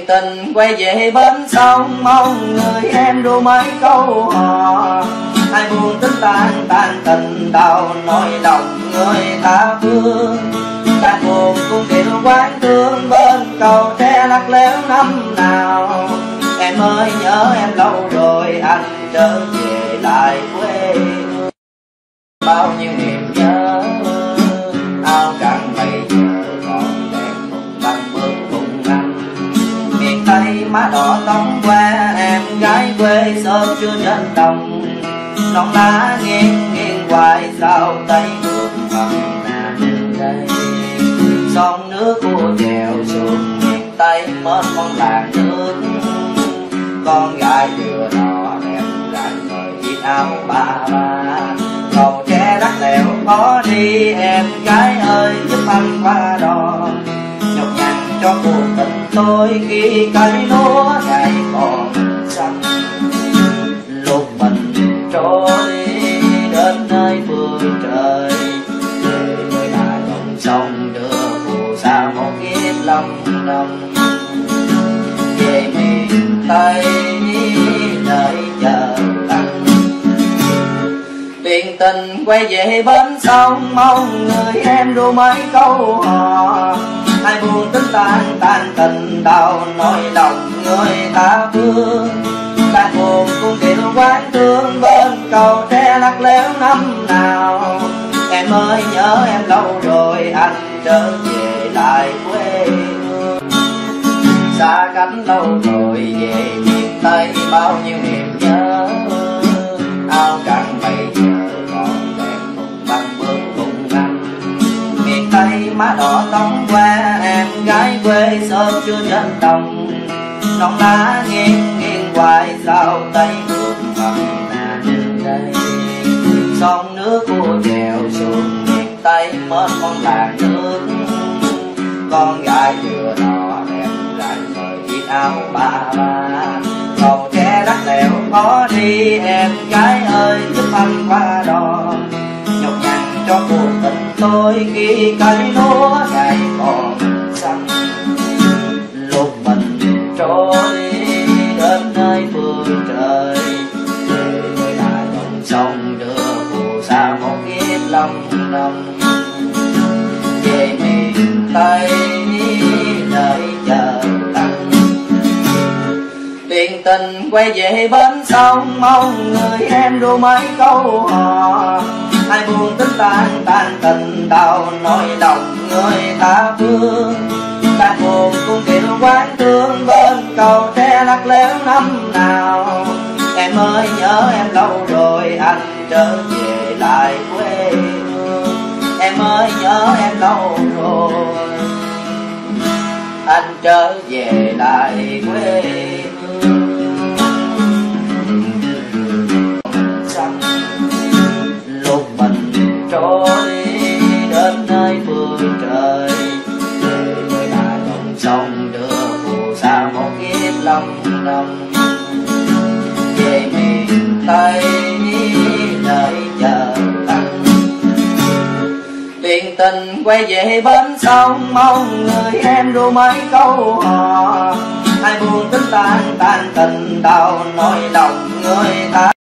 tình quay về bến sông, mong người em ru mấy câu hò. Ai buồn tính tan tình đau, nỗi lòng người tha phương. Càng buồn cũng kêu quán thương, bên cầu tre lắc léo năm nào. Em ơi nhớ em lâu rồi, anh trở về lại quê hương. Bao nhiêu niềm nhớ áo trắng bây giờ còn đẹp cùng băng bước cùng anh. Miền Tây má đỏ tóc qua, em gái quê sớm chưa trên đồng. Non lá nghiêng nghiêng hoài sao tay bước thầm nàn đây. Sông nước của chèo xuồng miền Tây mất con làng nước. Con gái vừa đỏ đẹp rạng ngời chiếc áo ba ba. Cầu tre đắt lẻo khó đi, em gái ơi giúp anh qua đò. Nhọc nhằn cho cuộc tình tôi khi cây lúa ngày còn xanh. Lúc mình trôi đến nơi phương trời, người lại dòng sông đưa phù sa một kiếp lâm đông. Về miền Tây nơi chờ anh, tiền tình quay về bến sông, mong người em ru mấy câu hò. Ai buồn tính tan tình đau, nỗi lòng người tha phương. Càng buồn cũng kêu quán thương, bên cầu tre lắc léo năm nào. Em ơi nhớ em lâu rồi, anh trở về lại quê hương. Xa cách lâu rồi về miền Tây, bao nhiêu niềm nhớ áo trắng bây giờ còn đẹp cùng băng bước cùng anh. Miền Tây má đỏ tóc qua, em gái quê sớm chưa trên đồng. Non lá nghiêng nghiêng hoài sao tay bước thầm nàn đây. Sông nước của chèo xuồng miền Tây mất con làng nước. Con gái vừa đỏ đẹp rạng ngời chiếc áo ba ba. Cầu tre đắt lẻo khó đi, em gái ơi giúp anh qua đò. Nhọc nhằn cho cuộc tình tôi khi cây lúa ngày còn xanh. Lúc mình trôi đến nơi phương trời, người lại dòng sông đưa phù sa một kiếp lâm đông. Về miền Tây nơi chờ anh, tiền tình quay về bến sông, mong người em ru mấy câu hò. Ai buồn tính tan tình đau, nỗi lòng người tha phương. Càng buồn cũng kêu quán thương, bên cầu tre lắc léo năm nào. Em ơi nhớ em lâu rồi, anh trở về lại quê hương. Em ơi nhớ em lâu rồi, anh trở về lại quê hương. Lúc mình trôi đến nơi phương trời, người lại dòng sông đưa phù sa một kiếp lâm đông. Về miền Tây nơi chờ anh, tiền tình quay về bến sông, mong người em ru mấy câu hò. Ai buồn tính tan tình đau, nỗi lòng người tha